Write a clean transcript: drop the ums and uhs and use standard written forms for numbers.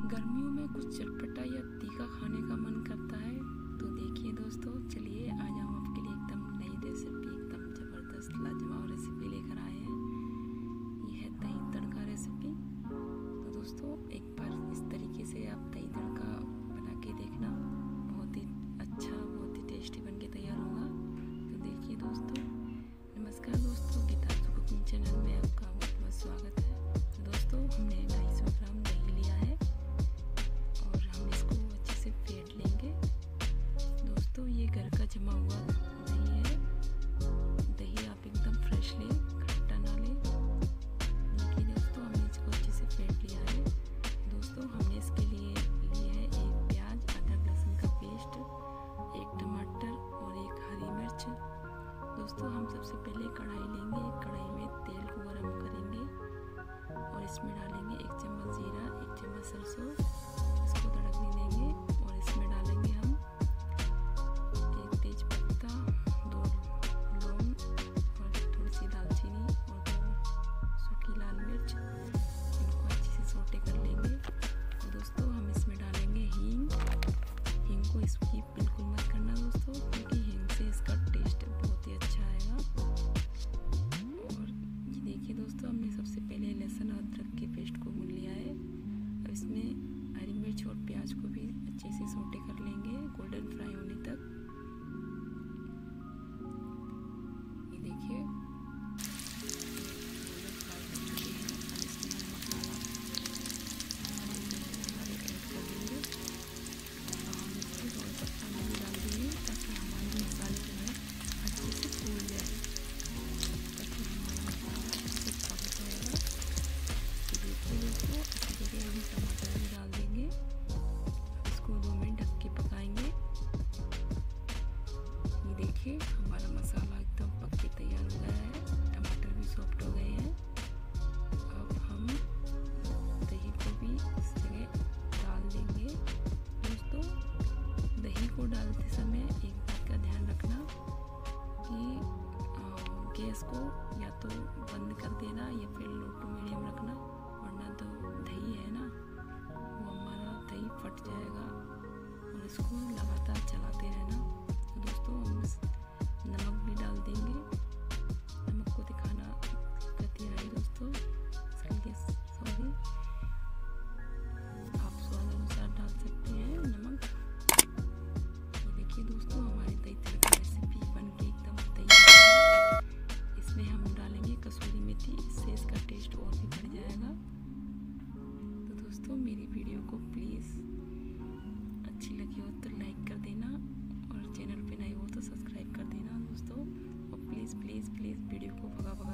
गर्मियों में कुछ चटपटा या तीखा खाने का मन करता है। तो देखिए दोस्तों, चलिए आज हम आपके लिए एकदम नई रेसिपी, एकदम ज़बरदस्त लाजवाब रेसिपी लेकर आए हैं। ये है दही तड़का रेसिपी। तो दोस्तों एक बार इस तरीके से आप दही तड़का बना के देखना, बहुत ही अच्छा, बहुत ही टेस्टी बन के तैयार होगा। तो देखिए दोस्तों, नमस्कार दोस्तों, गीतांजू कुकिंग चैनल में आपका बहुत बहुत स्वागत है। तो दोस्तों हमने 250 ग्राम दही लिया है और हम इसको अच्छे से फेंट लेंगे। दोस्तों ये घर का जमा हुआ दही है। दही आप एकदम फ्रेश लें, खट्टा ना लें। देखिए दोस्तों, हमने इसको अच्छे से फेंट लिया है। दोस्तों हमने इसके लिए है एक प्याज, अदरक लहसुन का पेस्ट, एक टमाटर और एक हरी मिर्च। दोस्तों हम सबसे पहले कढ़ाई लेंगे, कढ़ाई में तेल को गर्म करेंगे और इसमें डालेंगे 1 चम्मच जीरा, 1 चम्मच सरसों। इसको तड़कने देंगे और इसमें डालेंगे हम 1 तेज पत्ता, 2 लौंग और थोड़ी सी दालचीनी और 2 सूखी लाल मिर्च। इनको अच्छे से सोटे कर लेंगे। और दोस्तों हम इसमें डालेंगे हींग। हींग को स्किप बिल्कुल मत करना दोस्तों, क्योंकि हींग से इसका टेस्ट बहुत ही अच्छा आएगा। और ये देखिए दोस्तों, हमने सबसे पहले लहसुन और अदरक के पेस्ट को भून लिया है। अब इसमें हरी मिर्च और प्याज को भी अच्छे से सोटे कर लेंगे, गोल्डन फ्राई होने तक। ये देखिए गोल्डन फ्राई हो चुके हैं। अब इसमें हम मसाला ऐड कर देंगे और हम इसमें थोड़ा सा पानी भी डाल देंगे, ताकि हमारे मसाले जो है अच्छे से फूल जाए, ताकि हमारा मसाला अच्छे से पक जाएगा। तो देखिए दोस्तों, इसी जगह हम टमाटर भी डाल देंगे। इसको 2 मिनट ढक के पकाएंगे। ये देखिए हमारा मसाला एकदम पक के तैयार हो गया है, टमाटर भी सॉफ्ट हो गए हैं। अब हम दही को भी इस जगह डाल देंगे। दोस्तों दही को डालते समय एक बात का ध्यान रखना कि गैस को या तो बंद कर देना या फिर लो टू मीडियम रखना, वरना तो दही है ना, वो हमारा दही फट जाएगा। और इसको लगातार चलाते रहना। तो दोस्तों हम नमक भी डाल देंगे। नमक को दिखाना दिक्कत ये रही दोस्तों, इसके लिए सॉरी। आप स्वाद अनुसार डाल सकते हैं नमक। ये देखिए दोस्तों, हमारी दही तड़का रेसिपी बन के एकदम तैयार है। इसमें हम डालेंगे कसूरी मेथी, इससे इसका टेस्ट और भी बढ़ जाएगा। तो दोस्तों मेरी वीडियो को प्लीज़ अच्छी लगी हो तो लाइक कर देना और चैनल पे नए हो तो सब्सक्राइब कर देना दोस्तों। और प्लीज़ प्लीज़ प्लीज़ वीडियो को भगा